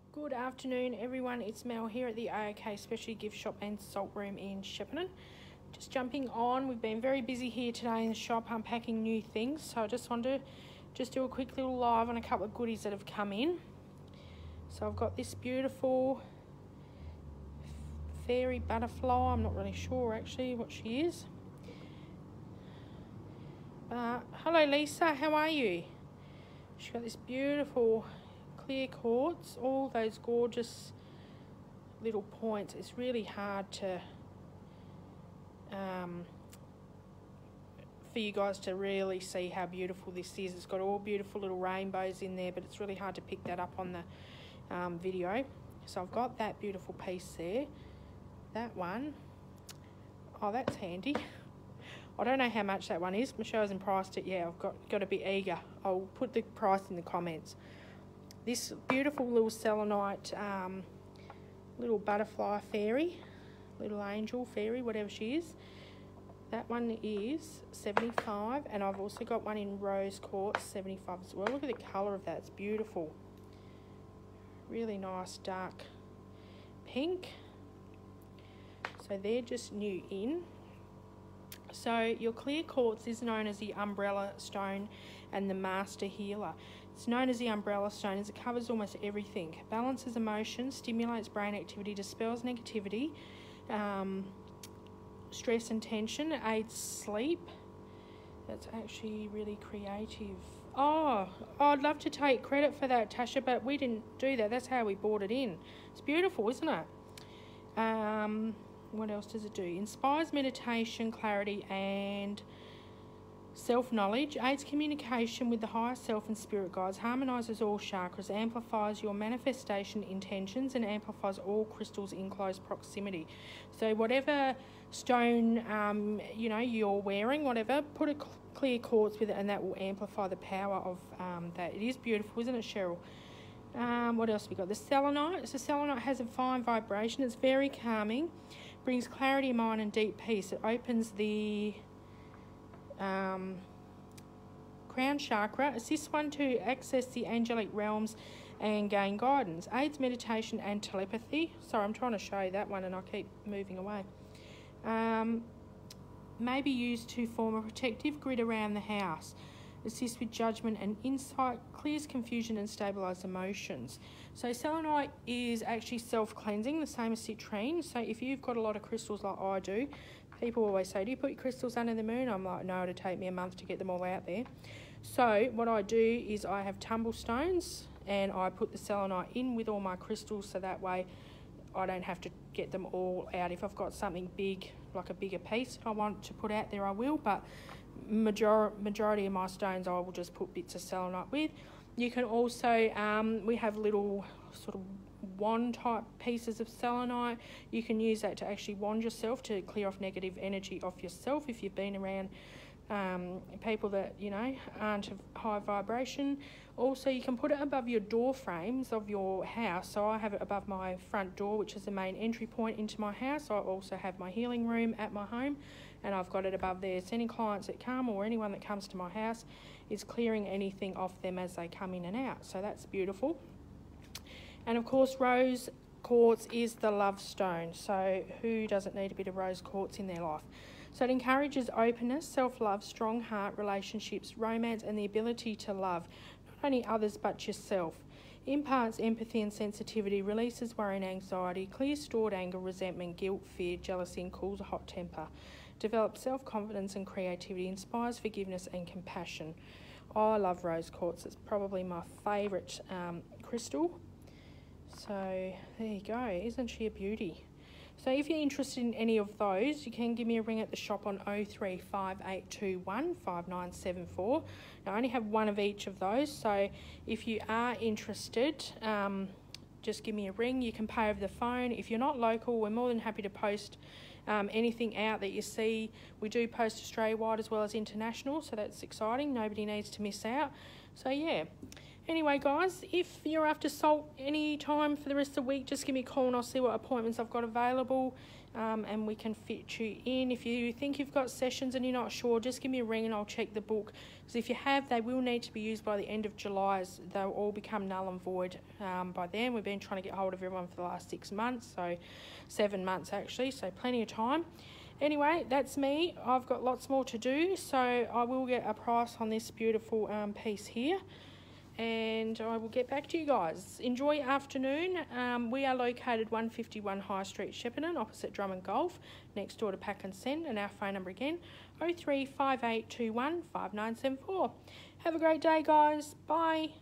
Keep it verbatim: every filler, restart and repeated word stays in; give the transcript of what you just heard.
Good afternoon everyone, it's Mel here at the A O K Specialty Gift Shop and Salt Room in Shepparton. Just jumping on, we've been very busy here today in the shop unpacking new things, so I just wanted to just do a quick little live on a couple of goodies that have come in. So I've got this beautiful fairy butterfly, I'm not really sure actually what she is. Uh, hello Lisa, how are you? She's got this beautiful clear quartz, all those gorgeous little points. It's really hard to um, for you guys to really see how beautiful this is. It's got all beautiful little rainbows in there, but it's really hard to pick that up on the um, video. So I've got that beautiful piece there. That one, oh that's handy. I don't know how much that one is. Michelle hasn't priced it yet. I've got, got to be eager. I'll put the price in the comments. This beautiful little selenite um, little butterfly fairy, little angel fairy, whatever she is. That one is seventy-five, and I've also got one in rose quartz, seventy-five as well. Look at the colour of that, it's beautiful. Really nice dark pink. So they're just new in. So your clear quartz is known as the umbrella stone and the master healer. It's known as the umbrella stone as it covers almost everything. Balances emotions, stimulates brain activity, dispels negativity, um, stress and tension, aids sleep. That's actually really creative. Oh, I'd love to take credit for that, Tasha, but we didn't do that. That's how we bought it in. It's beautiful, isn't it? Um... What else does it do? Inspires meditation, clarity, and self-knowledge. Aids communication with the higher self and spirit guides. Harmonises all chakras. Amplifies your manifestation intentions and amplifies all crystals in close proximity. So whatever stone um, you know you're wearing, whatever, put a clear quartz with it, and that will amplify the power of um, that. It is beautiful, isn't it, Cheryl? Um, what else have we got? The selenite. So selenite has a fine vibration. It's very calming. Brings clarity of mind and deep peace. It opens the um, crown chakra. Assists one to access the angelic realms and gain guidance. Aids meditation and telepathy. Sorry, I'm trying to show you that one and I keep moving away. Um, may be used to form a protective grid around the house. Assists with judgment and insight, clears confusion and stabilises emotions. So selenite is actually self-cleansing, the same as citrine. So if you've got a lot of crystals like I do, people always say, do you put your crystals under the moon? I'm like, no, it'll take me a month to get them all out there. So what I do is I have tumble stones and I put the selenite in with all my crystals, so that way I don't have to get them all out. If I've got something big, like a bigger piece I want to put out there, I will, but Major majority of my stones I will just put bits of selenite with. You can also, um, we have little sort of wand type pieces of selenite. You can use that to actually wand yourself to clear off negative energy off yourself if you've been around um, people that, you know, aren't of high vibration. Also, you can put it above your door frames of your house. So I have it above my front door, which is the main entry point into my house. I also have my healing room at my home, and I've got it above there. So any clients that come or anyone that comes to my house is clearing anything off them as they come in and out. So that's beautiful. And of course, rose quartz is the love stone. So who doesn't need a bit of rose quartz in their life? So it encourages openness, self-love, strong heart, relationships, romance, and the ability to love not only others but yourself. Imparts empathy and sensitivity, releases worry and anxiety, clears stored anger, resentment, guilt, fear, jealousy, and cools a hot temper. Develops self-confidence and creativity, inspires forgiveness and compassion. Oh, I love rose quartz. It's probably my favourite um, crystal. So there you go. Isn't she a beauty? So if you're interested in any of those, you can give me a ring at the shop on oh three five eight two one five nine seven four. Now, I only have one of each of those, so if you are interested, um, just give me a ring. You can pay over the phone. If you're not local, we're more than happy to post um, anything out that you see. We do post Australia-wide as well as international, so that's exciting. Nobody needs to miss out. So, yeah. Anyway, guys, if you're after salt any time for the rest of the week, just give me a call and I'll see what appointments I've got available, um, and we can fit you in. If you think you've got sessions and you're not sure, just give me a ring and I'll check the book. Because if you have, they will need to be used by the end of July, as they'll all become null and void um, by then. We've been trying to get hold of everyone for the last six months, so seven months actually, so plenty of time. Anyway, that's me. I've got lots more to do, so I will get a price on this beautiful um, piece here. And I will get back to you guys. Enjoy your afternoon. Um, we are located one fifty-one High Street, Shepparton, opposite Drummond Golf, next door to Pack and Send. And our phone number again, oh three five eight two one five nine seven four. Have a great day, guys. Bye.